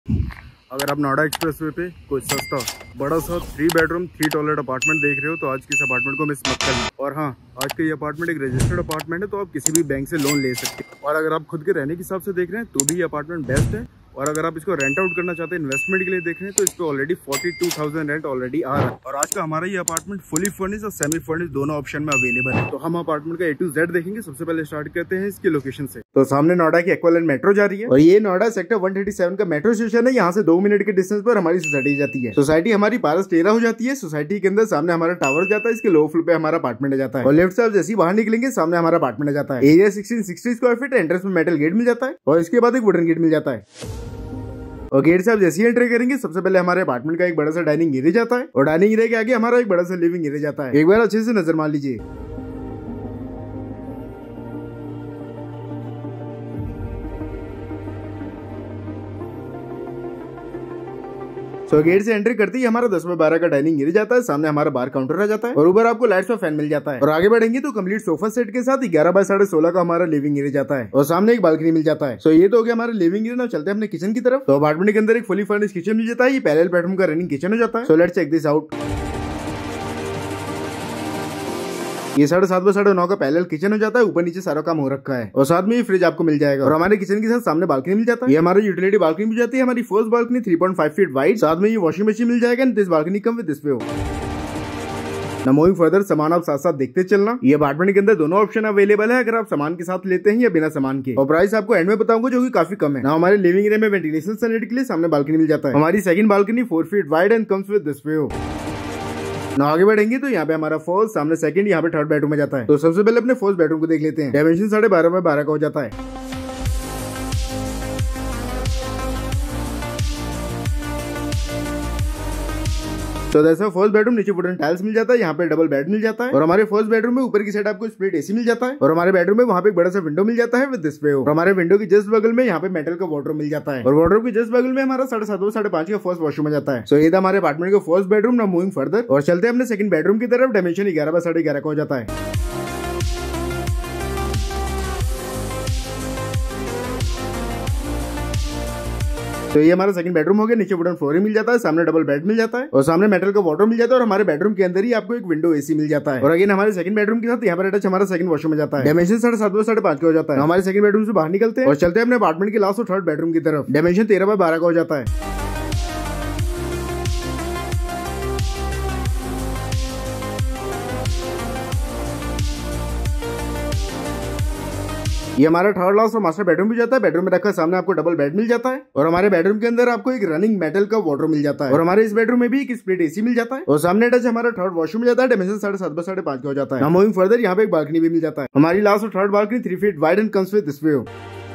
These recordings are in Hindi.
अगर आप नोएडा एक्सप्रेसवे पे कोई सस्ता बड़ा सा 3 बेडरूम 3 टॉयलेट अपार्टमेंट देख रहे हो तो आज के इस अपार्टमेंट को मिस मत करना। और हाँ, आज का ये अपार्टमेंट एक रजिस्टर्ड अपार्टमेंट है तो आप किसी भी बैंक से लोन ले सकते हैं। और अगर आप खुद के रहने के हिसाब से देख रहे हैं तो भी ये अपार्टमेंट बेस्ट है। और अगर आप इसको रेंट आउट करना चाहते हैं इन्वेस्टमेंट के लिए देख रहे हैं तो इस पे ऑलरेडी 42,000 रेंट ऑलरेडी आ रहा है। और आज का हमारा ये अपार्टमेंट फुली फर्निश और सेमी फर्निश दोनों ऑप्शन में अवेलेबल है। तो हम अपार्टमेंट का A to Z देखेंगे। सबसे पहले स्टार्ट करते हैं इसकी लोकेशन से। तो सामने नोएडा की एक्वालैंड मेट्रो जा रही है और ये नोएडा सेक्टर 137 का मेट्रो स्टेशन है। यहाँ से 2 मिनट के डिस्टेंस पर हमारी सोसाइटी जाती है। सोसाइटी हमारी पारस टेरा हो जाती है। सोसाइटी के अंदर सामने हमारा टावर जाता है, इसके लो फ्लोर पे हमारा अपार्टमेंट जाता है। और लेफ्ट से आप जैसे ही बाहर निकलेंगे सामने हमारा अपार्टमेंट जाता है। एरिया 1660 स्क्वायर फीट, एंट्रेंस में मेटल गेट मिल जाता है और इसके बाद एक वुडन गेट मिल जाता है। और गेट से आप जैसे ही एंट्री करेंगे सबसे पहले हमारे अपार्टमेंट का एक बड़ा सा डाइनिंग एरिया जाता है और डाइनिंग एरिया के आगे हमारा एक बड़ा सा लिविंग एरिया जाता है। एक बार अच्छे से नजर मार लीजिए। तो गेट से एंट्री करते ही हमारा 10 बाय 12 का डाइनिंग एरिया जाता है। सामने हमारा बार काउंटर आ जाता है और ऊपर आपको लाइट्स और फैन मिल जाता है। और आगे बढ़ेंगे तो कंप्लीट सोफा सेट के साथ 11 बाय 16.5 का हमारा लिविंग एरिया जाता है और सामने एक बालकनी मिल जाता है। सो ये तो हो गया हमारा लिविंग एरिया। चलते हैं अपने किचन की तरफ। तो अपार्टमेंट के अंदर एक फुली फर्निश किचन मिल जाता है। ये पैरेलल बेडरूम का रनिंग किचन हो जाता है। So let's check this out. ये 7.5 बाय 9.5 का पैरेलल किचन हो जाता है। ऊपर नीचे सारा काम हो रखा है और साथ में ये फ्रिज आपको मिल जाएगा। और हमारे किचन के साथ सामने बालकनी मिल जाता है। ये हमारी यूटिलिटी बालकनी मिल जाती है। हमारी फर्स्ट बालकनी 3.5 फीट वाइड, साथ में ये वॉशिंग मशीन मिल जाएगा। This balcony come with this view. ना मूविंग फर्दर, सामान आप साथ साथ देखते चलना। ये अपार्टमेंट के अंदर दोनों ऑप्शन अवेलेबल है, अगर आप सामान के साथ लेते हैं या बिना सामान के। और प्राइस आपको एंड में बताऊंगा जो कि काफी कम है। ना हमारे लिविंग एरिया में वेंटिलेशन सनलाइट के लिए सामने बालकनी मिल जाता है। हमारी second balcony 4 feet wide and comes with this view. ना आगे बढ़ेंगे तो यहाँ पे हमारा फर्स्ट, सामने सेकंड, यहाँ पे थर्ड बेडरूम में जाता है। तो सबसे पहले अपने फर्स्ट बेडरूम को देख लेते हैं। डायमेंशन 12.5 बाय 12 का हो जाता है। तो जैसा फर्स्ट बेडरूम, नीचे वुडन टाइल्स मिल जाता है। यहाँ पे डबल बेड मिल जाता है और हमारे फर्स्ट बेडरूम में ऊपर की साइड आपको स्प्लिट एसी मिल जाता है। और हमारे बेडरूम में वहाँ पे एक बड़ा सा विंडो मिल जाता है विद दिस व्यू। और हमारे विंडो की जस्ट बगल में यहाँ पे मेटल का वार्डरोब मिल जाता है और वार्डरोब की जस्ट बगल में हमारा 7.5 बाय 5.5 का फर्स्ट वॉशरूम में जाता है। सो ये था हमारे अपार्टमेंट का फर्स्ट बेडरूम। ना मूविंग फर्दर और चलते हैं अपने सेकंड बेडरूम की तरफ। डायमेंशन 11 बाय 11.5 का हो जाता है। तो ये हमारा सेकंड बेडरूम हो गया। नीचे वुडन फ्लोरिंग मिल जाता है, सामने डबल बेड मिल जाता है और सामने मेटल का वार्डरोब मिल जाता है। और हमारे बेडरूम के अंदर ही आपको एक विंडो एसी मिल जाता है। और अगेन हमारे सेकंड बेडरूम के साथ यहाँ पर अटैच हमारा सेकंड वॉशरूम में जाता है। डायमेंशन 7.5 बाय 5.5 का हो जाता है। हमारे सेकंड बेडरूम से बाहर निकलते हैं और चलते हैं अपने अपार्टमेंट के लास्ट और थर्ड बेडरूम की तरफ। डायमेंशन 13 बाय 12 का हो जाता है। ये हमारा थर्ड लास्ट और मास्टर बेडरूम भी जाता है। बेडरूम में रखा सामने आपको डबल बेड मिल जाता है और हमारे बेडरूम के अंदर आपको एक रनिंग मेटल का वार्डरोब मिल जाता है। और हमारे इस बेडरूम में भी एक स्प्लिट एसी मिल जाता है और सामने अटैच हमारा थर्ड वॉशरूम मिल जाता है। डायमेंशन 7.5 बाय 5.5 का हो जाता है। मूविंग फर्दर यहाँ पे एक बालकनी भी मिल जाता है। हमारी लास्ट और third balcony 3 feet wide and comes with this view.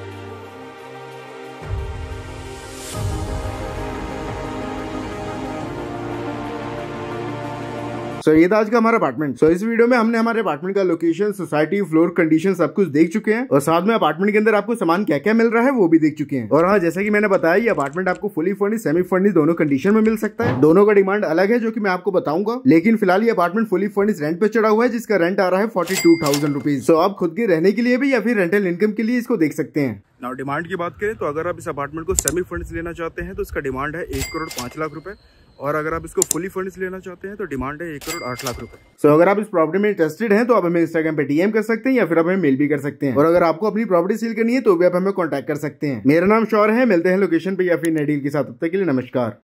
So ये था आज का हमारा अपार्टमेंट। सो इस वीडियो में हमने हमारे अपार्टमेंट का लोकेशन, सोसाइटी, फ्लोर कंडीशन सब कुछ देख चुके हैं और साथ में अपार्टमेंट के अंदर आपको सामान क्या क्या मिल रहा है वो भी देख चुके हैं। और हाँ, जैसा कि मैंने बताया ये अपार्टमेंट आपको फुली फर्निश, सेमी फर्निश दोनों कंडीशन में मिल सकता है। दोनों का डिमांड अलग है जो कि मैं आपको बताऊंगा, लेकिन फिलहाल ये अपार्टमेंट फुली फर्निश रेंट पे चढ़ा हुआ है जिसका रेंट आ रहा है 42,000 रुपीज। सो आप खुद के रहने के लिए भी या फिर रेंटल इनकम के लिए इसको देख सकते हैं। नाउ डिमांड की बात करें तो अगर आप इस अपार्टमेंट को सेमी फर्निश लेना चाहते हैं तो इसका डिमांड है 1,05,00,000 रुपए। और अगर आप इसको फुली फर्निश लेना चाहते हैं तो डिमांड है 1,08,00,000 रुपए। सो अगर आप इस प्रॉपर्टी में इंटरेस्टेड हैं तो आप हमें इंस्टाग्राम पे डीएम कर सकते हैं या फिर आप हमें मेल भी कर सकते हैं। और अगर आपको अपनी प्रॉपर्टी सेल करनी है तो भी आप हमें कॉन्टैक्ट कर सकते हैं। मेरा नाम शौर है। मिलते हैं लोकेशन पे या फिर नई डील के साथ। तब तक के लिए नमस्कार।